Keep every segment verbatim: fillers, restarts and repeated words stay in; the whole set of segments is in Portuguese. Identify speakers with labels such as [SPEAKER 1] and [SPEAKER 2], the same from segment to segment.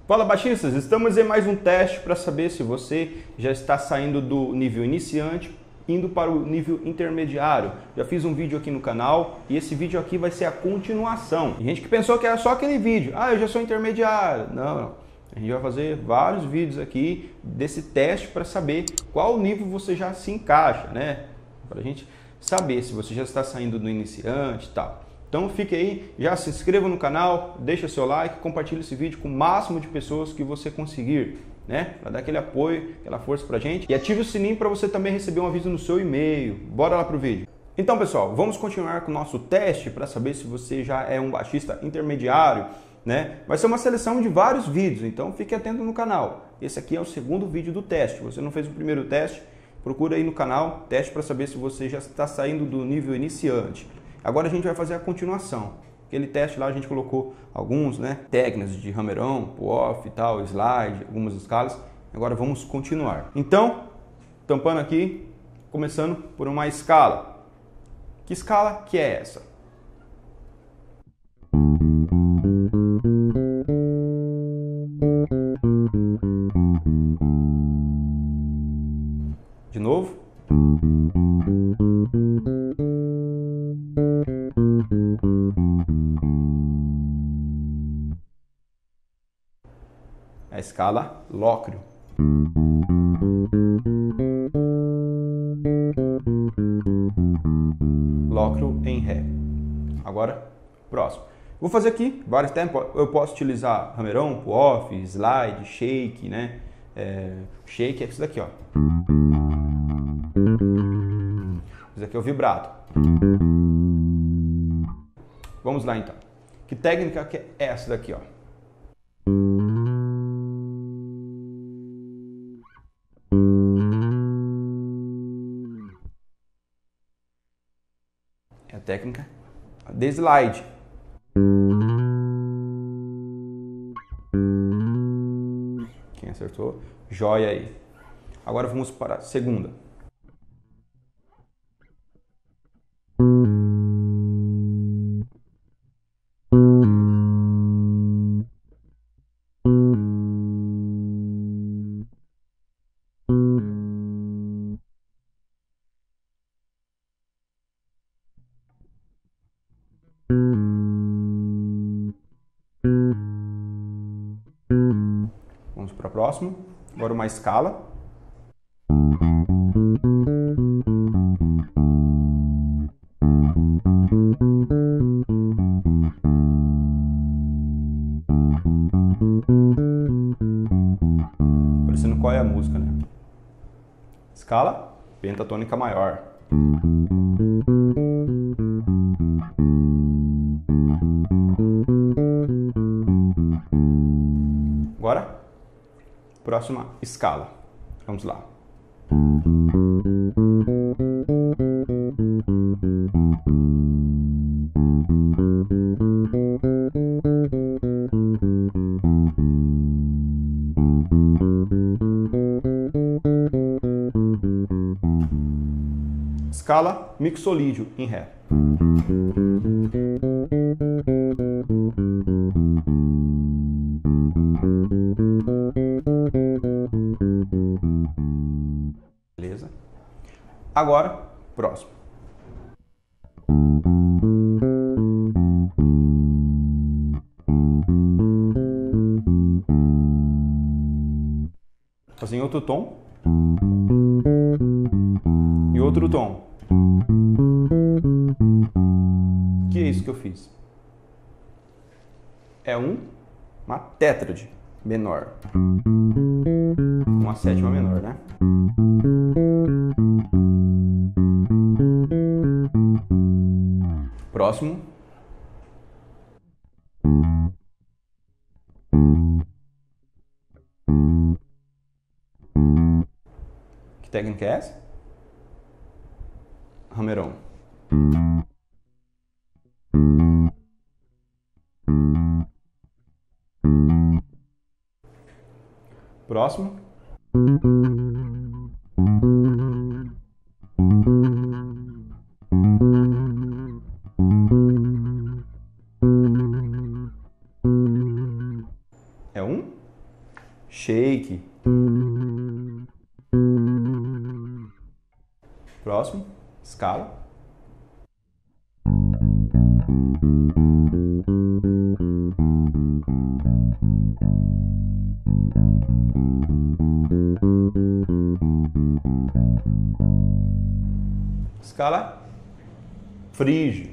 [SPEAKER 1] Fala baixistas, estamos em mais um teste para saber se você já está saindo do nível iniciante, indo para o nível intermediário. Já fiz um vídeo aqui no canal e esse vídeo aqui vai ser a continuação. E gente que pensou que era só aquele vídeo, ah, eu já sou intermediário. Não, não. A gente vai fazer vários vídeos aqui desse teste para saber qual nível você já se encaixa, né? Para a gente saber se você já está saindo do iniciante e tal. Então fique aí, já se inscreva no canal, deixa seu like, compartilhe esse vídeo com o máximo de pessoas que você conseguir, né? Para dar aquele apoio, aquela força pra gente. E ative o sininho para você também receber um aviso no seu e-mail. Bora lá pro vídeo. Então pessoal, vamos continuar com o nosso teste para saber se você já é um baixista intermediário, né? Vai ser uma seleção de vários vídeos, então fique atento no canal. Esse aqui é o segundo vídeo do teste. Se você não fez o primeiro teste, procura aí no canal, teste para saber se você já está saindo do nível iniciante. Agora a gente vai fazer a continuação. Aquele teste lá a gente colocou alguns, né, técnicas de hammer-on, pull-off e tal, slide, algumas escalas. Agora vamos continuar. Então, tampando aqui, começando por uma escala. Que escala que é essa? De novo. A escala Locrio. Locrio em Ré. Agora, próximo. Vou fazer aqui vários tempos. Eu posso utilizar hammer-on, pull-off, slide, shake, né? É, shake é isso daqui, ó. Isso aqui é o vibrato. Vamos lá então. Que técnica que é essa daqui, ó? É a técnica de slide. Quem acertou, joia aí. Agora vamos para a segunda. Vamos para a próxima. Agora uma escala. Parecendo qual é a música, né? Escala pentatônica maior. Agora, próxima escala. Vamos lá. Escala mixolídio em Ré. Beleza? Agora, próximo. Fazer em outro tom. E outro tom. Que é isso que eu fiz? É um, uma tétrade menor. Uma sétima menor, né? Próximo. Que técnica é essa? Hammer-on. Próximo. É um, shake. Próximo, escala. Escala frígio.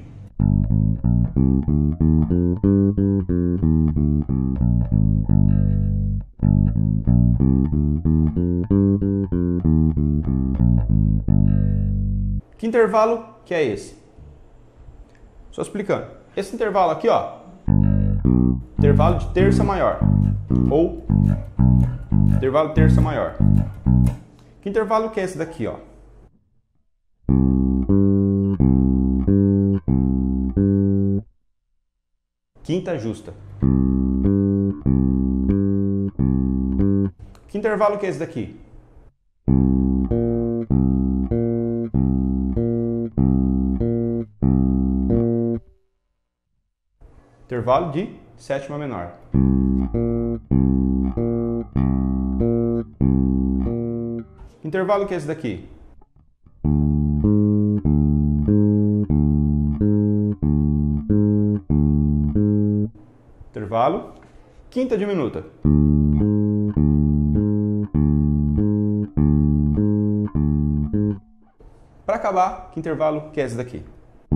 [SPEAKER 1] Que intervalo que é esse? Só explicando. Esse intervalo aqui, ó, intervalo de terça maior ou intervalo de terça maior. Que intervalo que é esse daqui, ó? Quinta justa. Que intervalo que é esse daqui? Intervalo de sétima menor. Que intervalo que é esse daqui? Intervalo quinta diminuta. Para acabar, que intervalo que é esse daqui?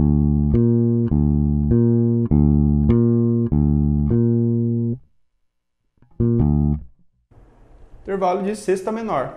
[SPEAKER 1] Intervalo de sexta menor.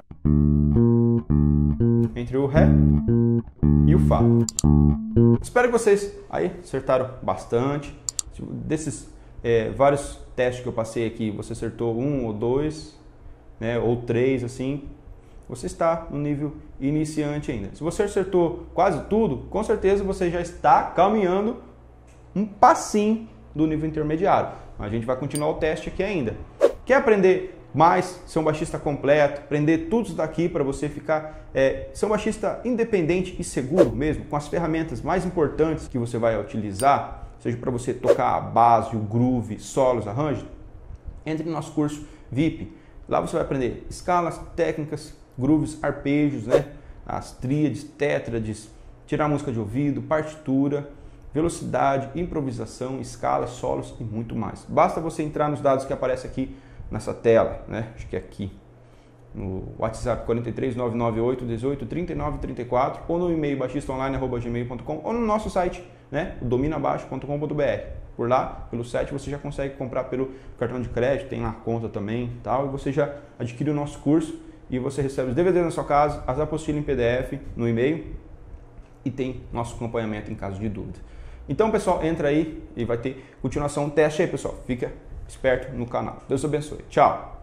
[SPEAKER 1] Entre o Ré e o Fá. Espero que vocês aí acertaram bastante. Desses é, vários testes que eu passei aqui, você acertou um ou dois, né, ou três, assim, você está no nível iniciante ainda. Se você acertou quase tudo, com certeza você já está caminhando um passinho do nível intermediário. A gente vai continuar o teste aqui ainda. Quer aprender mais, ser um baixista completo, aprender tudo isso daqui para você ficar, é, ser um baixista independente e seguro mesmo, com as ferramentas mais importantes que você vai utilizar, seja para você tocar a base, o groove, solos, arranjos, entre no nosso curso V I P. Lá você vai aprender escalas, técnicas, grooves, arpejos, né? As tríades, tétrades, tirar música de ouvido, partitura, velocidade, improvisação, escalas, solos e muito mais. Basta você entrar nos dados que aparecem aqui nessa tela, né? Acho que é aqui no WhatsApp quatro três nove nove oito um oito três nove três quatro ou no e-mail baixista online arroba gmail ponto com ou no nosso site, né? o domina baixo ponto com ponto br. Por lá, pelo site, você já consegue comprar pelo cartão de crédito, tem lá a conta também, tal, e você já adquire o nosso curso e você recebe os D V Ds na sua casa, as apostilas em P D F no e-mail e tem nosso acompanhamento em caso de dúvida. Então, pessoal, entra aí e vai ter continuação. Teste aí, pessoal. Fica esperto no canal. Deus abençoe. Tchau!